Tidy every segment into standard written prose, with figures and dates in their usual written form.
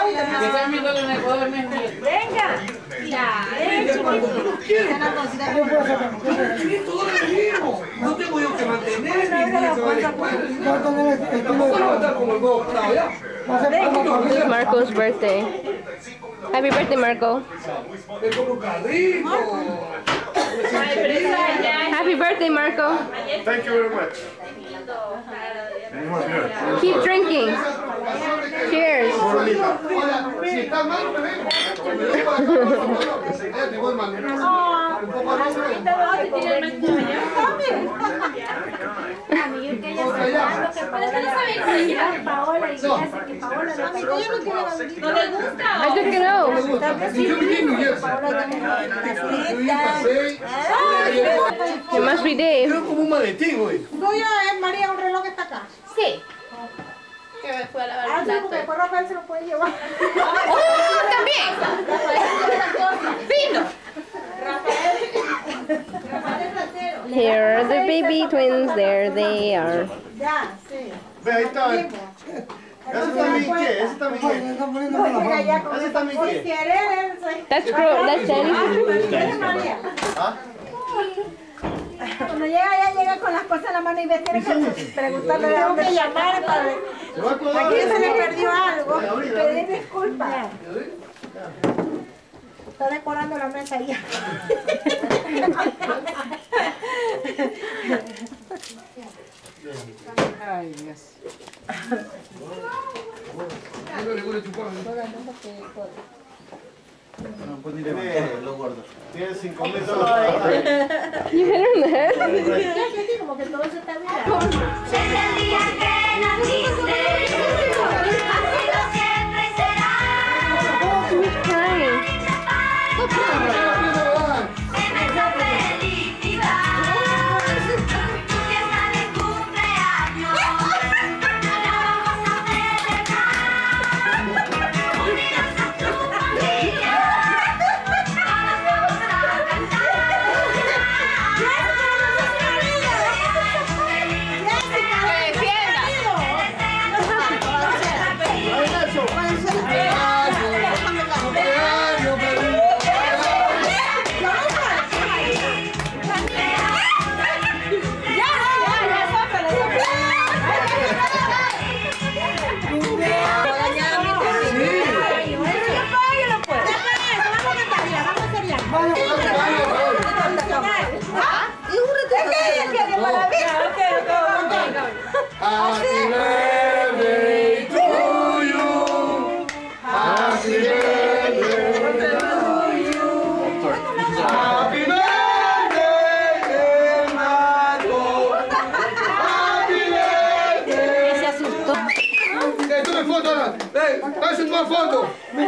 está invitando en Ecuador mismo. Venga. Ya, no tengo yo que mantener Marco's birthday. Happy birthday, Marco. Happy birthday, Marco. Thank you very much. Keep drinking. Cheers. I just know. It must be Dave. Como un maletín, güey. Tuyo es María, un reloj que está acá. Sí. Que me fue a lavar el plato. Porque después Rafael se lo puede llevar. ¡Oh, también! ¡Vino! Here are the baby twins. There they are. Ya, sí. Ve, ahí está. ¿Ese también qué? ¿Ese también qué? ¿Ese también qué? That's Danny's. María. ¿Ah? Cuando llega, ya llega con las cosas en la mano y ve, tiene que preguntarle de dónde llamar para ver. Aquí se le perdió algo. Pedir disculpas. Está decorando la mesa ya. Ay, Dios. No, pues ni lo guardo. Tiene $5,000. You hit her in the head? Como que todo se está bien. Desde el día que naciste, así lo siempre será. Who's crying? Inmensa felicidad. Tu fiesta de cumpleaños, la vamos a celebrar. Unidos a tu familia, todos vamos a cantar. Happy birthday to you. Happy birthday to you. Happy birthday, Marco. Happy birthday. Se asustó. Tome foto ahora. Haz una foto.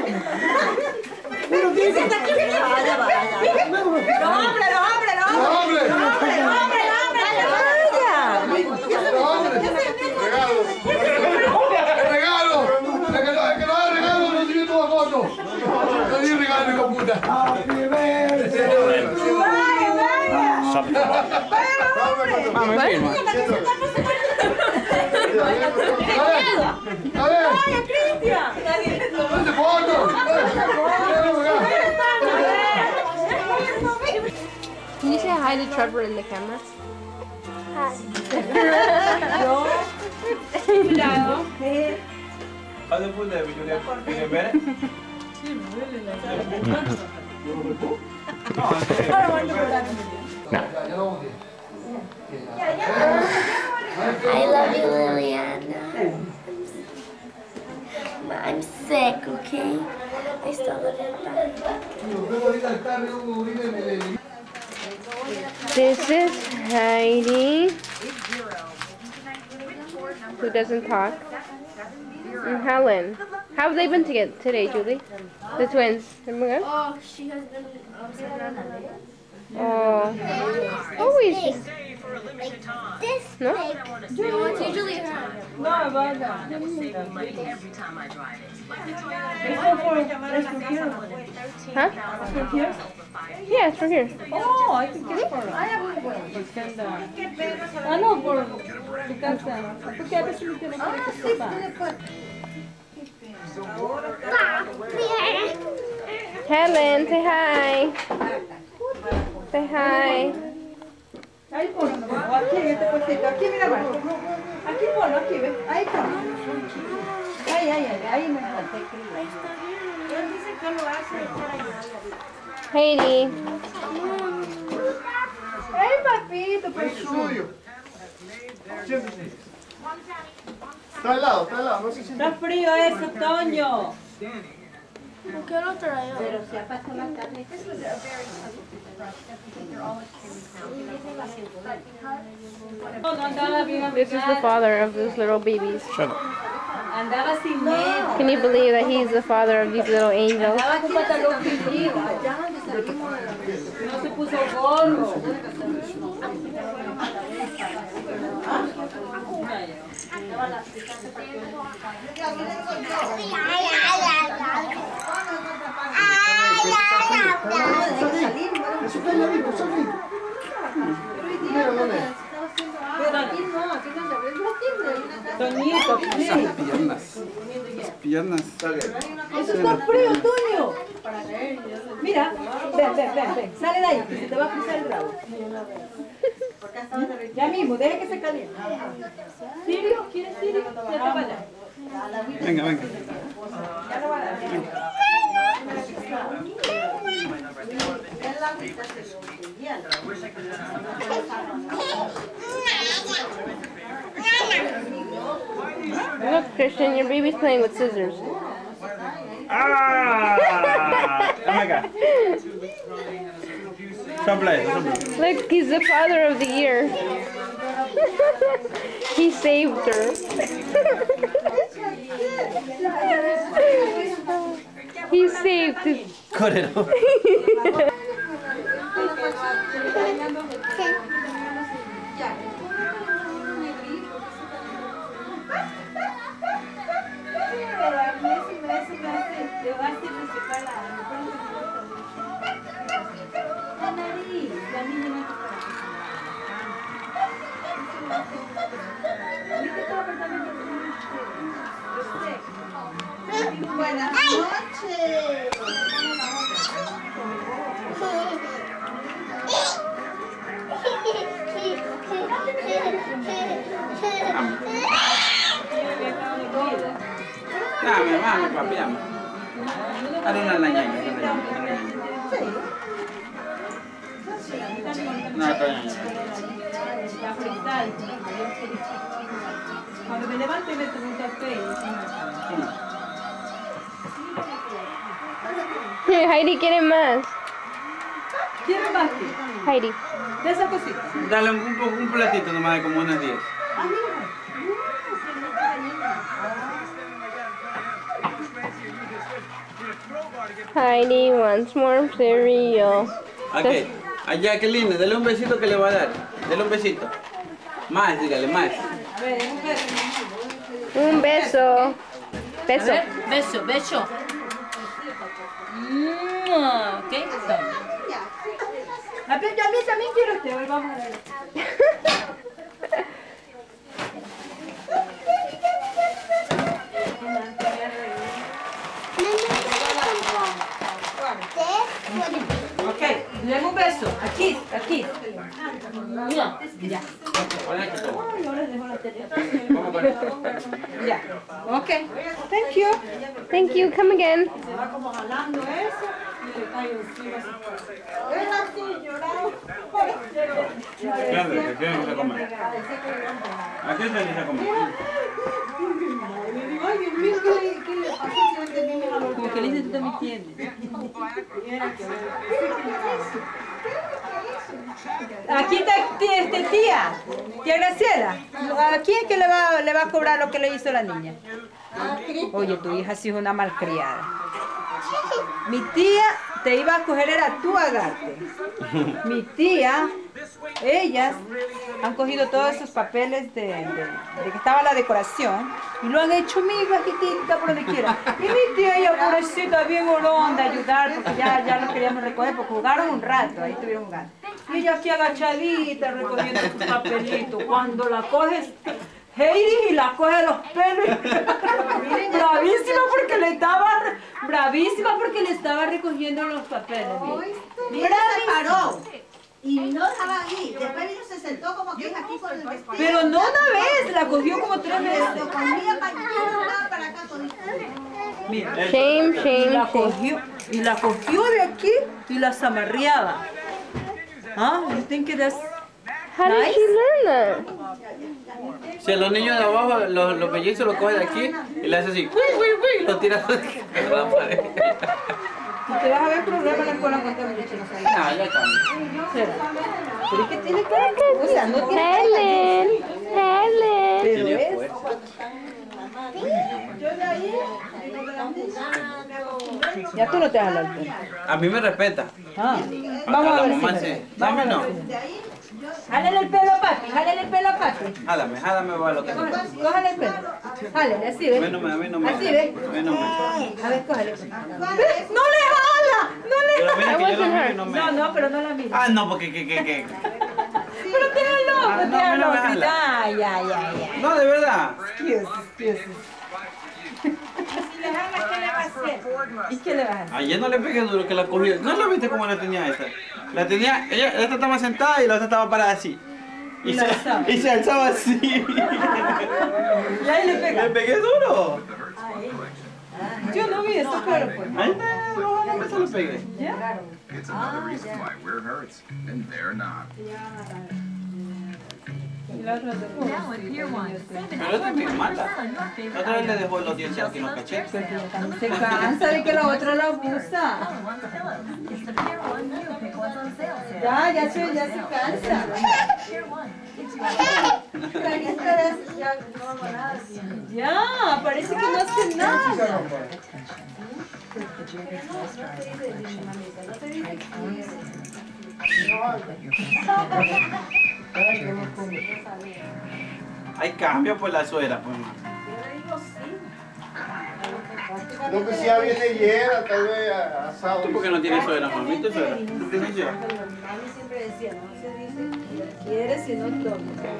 Can you say hi to Trevor in the camera? How do you put that? You get better? I love you, Liliana. I'm sick, okay? I still love you. This is Heidi, who doesn't talk, and Helen. How have they been today, Julie? The twins. Remember? Oh, she has been Oh, always. this No? big. No, it's usually her. Huh? Yeah, it's from here. Oh, I think it's for no, por tu casa. Porque a veces me quedo Helen, say hi. Say hi. Ahí ponlo, o aquí en este puestito, aquí mira más. Aquí ponlo, aquí ves, ahí ponlo. Ahí mejor. Él dice que lo hace para ayudarle. Heidi. Ay, papito, pues Suyo. Siéntese. Está al lado, no se siente. está frío eso, Toño. ¿Por qué lo trae? Pero si ha pasado la carne. No, no andaba bien This is the father of those little babies. andaba sin medio. Can you believe that he's the father of these little angels? Andaba con pantalón finito. No se puso gorro. Eso calladito, salí. Mira, ¿dónde? Toñito, Piernas. eso está frío, Toño. Mira, ven. Sale de ahí, que se te va a cruzar el rabo. Ya mismo, deja que se caliente. ¿Sirio? ¿Quieres Sirio? Ya te vaya. Venga. Ya lo va a dar. Look, Christian, your baby's playing with scissors. Ah! Oh my God. Someplace. Look, he's the father of the year. He saved her. He saved her. Cut it off. Buenas noches. Dame, papi, dame. Dale una lañaña. No, Cuando me levanto y me tomo un café. Heidi, ¿quiere más? ¿Quieres más? Heidi. De esa cosita. Dale un platito nomás de como unas 10. Heidi wants more cereal. Ok, a Jacqueline, dale un besito que le va a dar. Dale un besito. Más, dígale, más. Un beso. Beso. Beso. Ok. A mí también quiero este. Hoy vamos a ver. Ok, denme un beso. Aquí. Ya. Ya. Ok. Thank you. Thank you. Come again. Se va como jalando eso y le cae encima. Es así, llorado. ¿Qué se come? ¿A qué se dice comer? Ay, Dios mío, ¿qué le pasa si este niño a los como que le dice tú también tienes? Aquí está tía Graciela. ¿A quién que le va a cobrar lo que le hizo la niña? Oye, tu hija sí es una malcriada. Mi tía te iba a coger, era tú a darte. Mi tía, ellas han cogido todos esos papeles de que estaba la decoración y lo han hecho mi bajitita por donde quiera. Y mi tía, ella pobrecita, bien olón de ayudar porque ya lo queríamos recoger porque jugaron un rato, ahí estuvieron jugando. Y ella aquí agachadita recogiendo sus papelitos. Cuando la coges Heidi y la coge los pelos. Bravísima porque le estaba Bravísima porque le estaba recogiendo los papeles. Mira, se paró. Y no estaba ahí. Después vino, se sentó como que es aquí con el vestido. Pero no una vez, la cogió como 3 veces. Lo comía para allá, para acá, con esto. Mira. Shame, shame, Y la shame. cogió, y la cogió de aquí y la zamarreaba. Ah, you think that's How did nice? she learn that? Si a los niños de abajo, los mellizos lo cogen de aquí y le hace así, y lo tira a la pared. Tú te vas a ver problemas en la escuela con esta muchacha. No, ya está. ¿Será? Pero es que tiene cara que, o sea, no tiene cara Helen, Helen. pero Tiene es. fuerza. Ya tú no te vas a hablar. A mí me respeta. Ah, vamos a la ver mamá si. sí. Dame no. Jálale el pelo a papi, jálale el pelo a papi. Jálame, va lo que sea. Cójale el pelo. Jálale, así ve. A mí no me. Así ve. A mí no me. A ver, cójale. ¡No le jala! ¡No le Pero jala! mira que yo lo miro y no me. No, pero no la mira. Ah, no, porque que. Pero tiene loco, Ah, no, tiene a mí no me loco. jala. Ay, ay, ay, ay. No, de verdad. Excuse. ¿Y qué le vas a hacer? Ayer no le pegué duro que la cogí. ¿No lo viste cómo la tenía esta? La tenía, esta estaba sentada y la otra estaba parada así. Y la alzaba. Y se alzaba así. Y ahí le pega. Le pegué duro. Yo no vi eso, pero pues. Ahí está, no se lo pegué. It's another reason why we're hurts and they're not. Y la otra se fue. Pero esta es mi mala. La otra vez le dejó los dientes aquí en los cachetes. Se cansa de que la otra la abusa. Ya se cansa. Ya, parece que no hace nada. Hay cambio por la suegra, pues. No, que si ya viene hiera, tal vez asado. ¿Tú por qué no tienes suegra, mami? ¿Tu suegra? ¿Tú tienes yo? Mami siempre decía, no se dice quieres sino todo.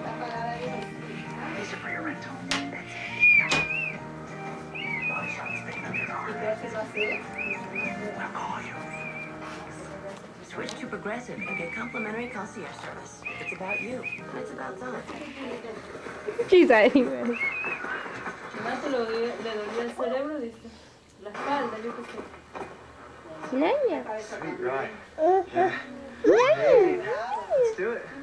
Switch to Progressive and get complimentary concierge service. It's about you. It's about time. She's anyway. Le dolía el cerebro, dice. La espalda, yo qué sé. Nanya. Let's do it.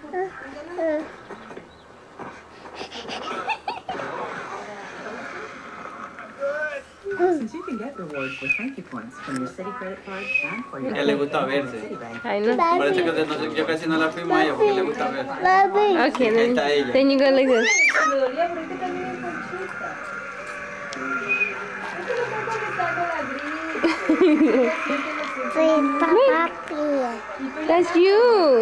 Since you can get rewards with thank you points from your Citi credit card and for your Ya le gusta verse. Citibank. I know. Parece que yo casi no la firmo a ella porque le gusta verse. Okay, Ahí está ella. then you go like this. Le dolía porque también es conchita. Es que le está conectando la gripe. That's you.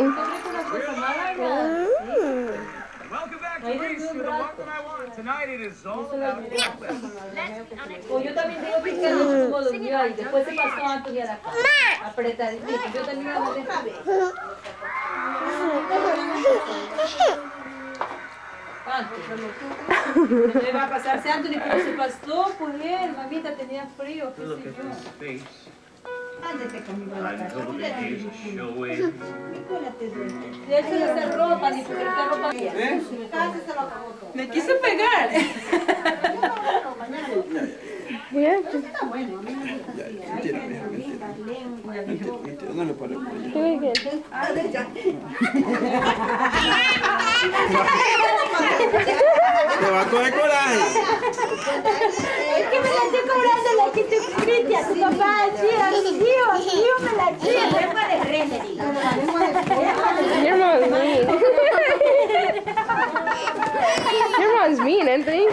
Tonight it is all O yo también tengo que quedar como durmió ahí. Después se pasó Anthony a la cama. Apretadito. Yo también la voy a dejar. Anthony. ¿Qué le va a pasarse Anthony? ¿Cómo se pasó? Pues él, mamita, tenía frío. ¿Qué sé yo? Ándate conmigo a la casa. Y él se le hace ropa, ni porque está ropa bien. Me quiso pegar. Yeah. No le paro. Do it again. Te va a coger coraje. Es que me la estoy cobrando la que tú Cristian, tu papá, tío me la tía. Lengua de res, le digo. Your mom's mean. Your mom's mean, Anthony.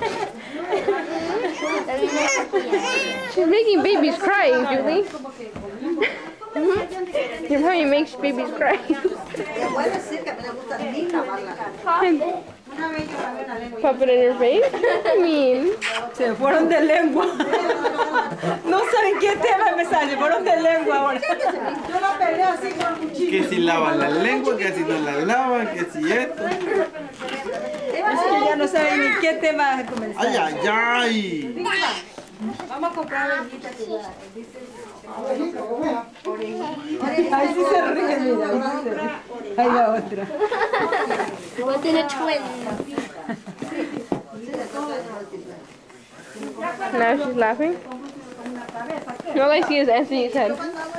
She's making babies cry, Julie. Your mommy makes babies cry. Pop it in your face? I mean. Se fueron de lengua. No saben qué tema empezar, se fueron de lengua ahora. Yo la peleo así con el cuchillo. Que si lavan la lengua, que si no la lavan, que si esto. Es que ya no saben ni qué tema comenzar. Ay, ay, ay. Vamos a comprar orejitas que ya dice. Ahí sí se ríe, mira. Ahí la otra. Within a twin. Now she's laughing. All I see is Anthony's head.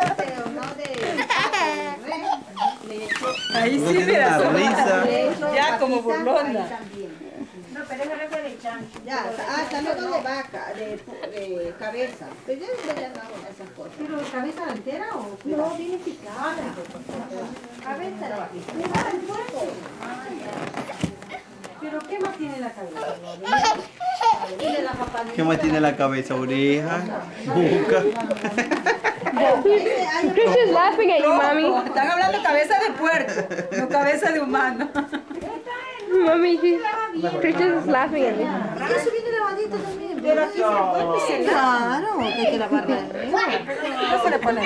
Ahí sí, mira. Ya como burlona. No, pero es algo de chancho. Ya, también con de vaca, de cabeza. Pero yo no hago esas cosas. ¿Pero cabeza entera o? No, viene picada. Cabeza. ¿Pero qué más tiene la cabeza? ¿Qué más tiene la cabeza? Oreja, boca. Christian's laughing at you, mommy. Están hablando de cabeza de puerco, no cabeza de humano. Mommy, Christian's laughing at me. Eso viene lavadito también. Pero aquí se puede. Claro, que hay que lavarla. No se le pone.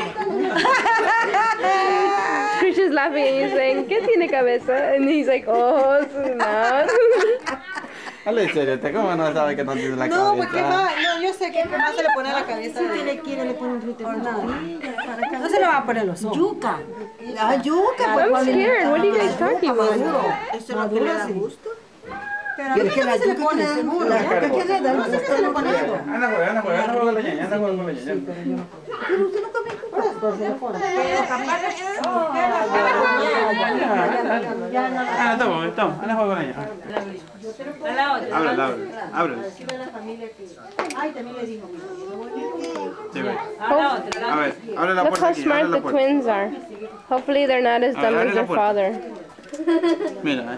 Christian's laughing at you saying, ¿qué tiene cabeza? And he's like, oh, no. Dale, en serio, ¿cómo no sabe que no tiene la cabeza? No, porque más, no, yo sé que más se le pone a la cabeza. Si le quiere, le pone un frito. No se le va a poner los ojos. Yuca. La yuca. I'm scared. What are you guys talking about? Eso es lo que le da gusto. Pero es que la yuca pone seguro. La yuca que le da gusto. Anda, juega con la ñaña, anda, juega con la ñaña. Pero usted no come Toma, anda, juega con la ñaña. A la otra. Ábrela. Ay, también le digo. Sí, ve. A la otra. A ver, abre la Look puerta how aquí, smart abre the la puerta. twins are. Hopefully they're not as dumb as their father. Mira,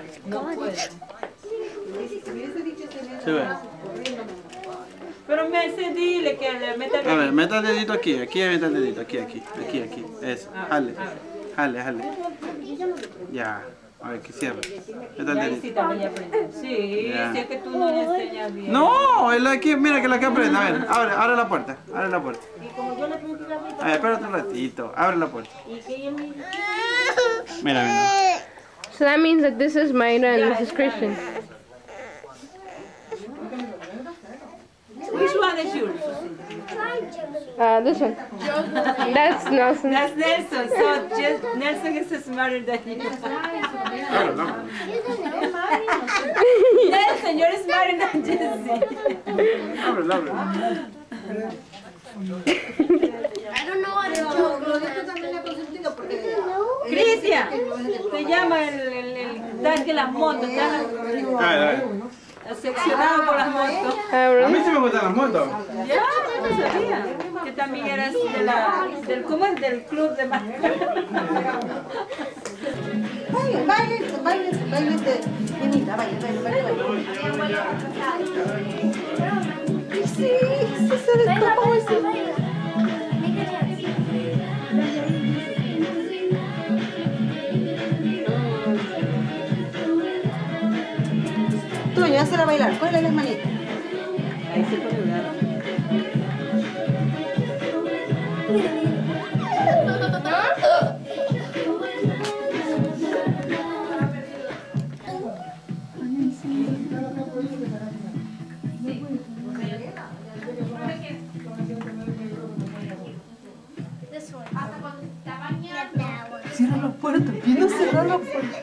Sí, ve. Pero me hace dile que le meta el A ver, meta el dedito aquí, meta el dedito, aquí. Eso, jale. Ya. A ver, que cierre. Meta el Sí, dedito. también ya aprendió. Sí, Ya. si es que tú no le enseñas bien. No, él aquí, mira que la que aprende. A ver, abre la puerta. A ver, espérate un ratito. Abre la puerta. Mira. So that means that this is Mayra and this is Christian. Which one is yours? This one. That's Nelson. That's Nelson. So just Nelson is smarter than you. Nelson, you're smarter than Jesse. Ábrelo. I don't know how to joke. Cristian, te llama el tal que las motos, está seccionado por las motos. A mí sí me gustan las motos. Ya, no sabía. Que también eras ¿cómo es? Del club de mascotas. Baile. Sí, se le escapó ese. Tú, ya se la bailar, cógele las manitas. Ahí se puede hablar. Cierra la puerta, no cerrar la puerta.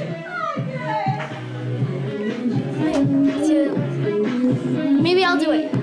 Maybe I'll do it.